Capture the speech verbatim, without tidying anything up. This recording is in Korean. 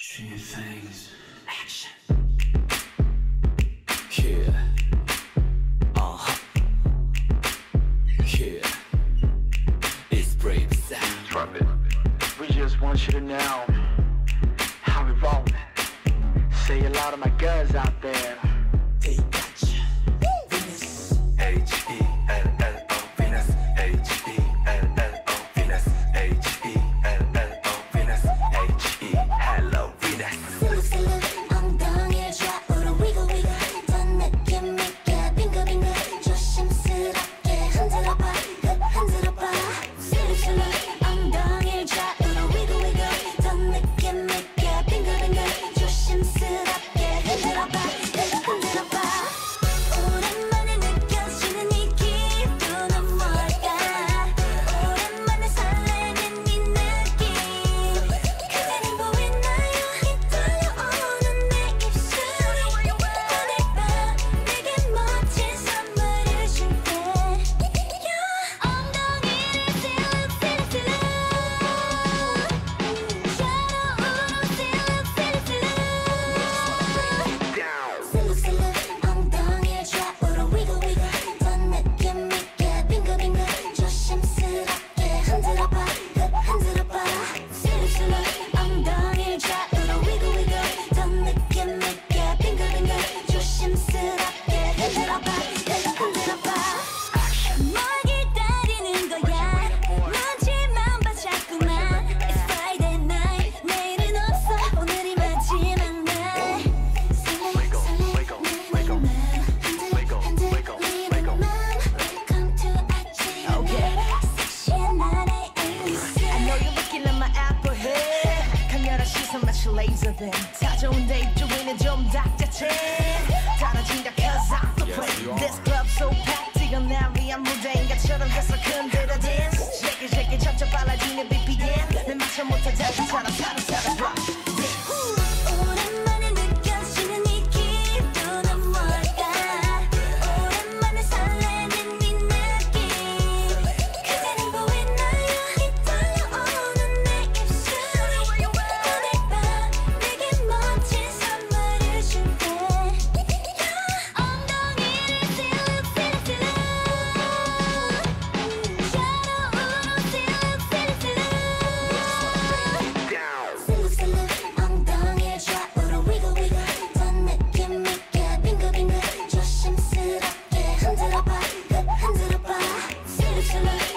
Three things. Action. Yeah. Uh-huh. Yeah. It's brave sound. Drop it. We just want you to know how we rollin'. Say a lot of my guys out there. They got ya. Venus. H E L L O Venus. H E L L O Venus. H E L L O Venus. H E Hello Venus. 슬슬 엉덩이를 좌우로 위고 위고 더 느낌 있게 빙글빙글 조심스럽게 흔들어봐 흔들어봐 슬슬 엉덩이를 좌우로 위고 위고 더 느낌 있게 빙글빙글 조심스럽게 흔들어봐 흔들어봐 오랜만에 느껴지는 이 기분은 뭘까 오랜만에 설레는 이 느낌 그대는 보이나요 이 떨려오는 내 입술 오늘 밤 내게 멋진 선물을 줄게 엉덩이를 슬쩍 슬쩍 샤로우로 슬쩍 슬쩍 슬쩍 엉덩이를 좌우로 위고 위고 더 느낌 있게 빙글빙글 조심스럽게 흔들어봐 흔들어봐 슬쩍 엉덩이를 좌우로 위고 위고 더 느낌 있게 빙글빙글 조심스럽게 흔들어봐 흔들어봐 뭘 기다리는 거야 눈치만 봐 자꾸만 It's Friday night 내일은 없어 오늘이 마지막 날 설레 설레 내리는 맘 흔들 흔들리는 맘 Welcome to 아침 섹시한 나의 앨리스 I know you're looking at my apple head 강렬한 시선 마치 레이저빔 다져온 데 입조이는 좀 닥자체 떨어진다 cause I'm the play This club so packed 이건 날 위한 무대인 것처럼 계속 흔들어 dance Shake it shake it 점점 빨라지는 비피엠 내 맞춰 못한 자기처럼 사람 사람 rock 오랜만에 느껴지는 이 기분은 뭘까 오랜만에 설레는 이 느낌 그대는 보이나요 이 떨려오는 내 입술 오늘 밤 내게 멋진 선물을 줄게 엉덩이를 슬쩍 슬쩍 샤로우로 슬쩍 슬쩍 슬슬 엉덩이를 좌우로 위고 위고 더 느낌 있게 빙글빙글 조심스럽게 흔들어봐 흔들어봐 슬슬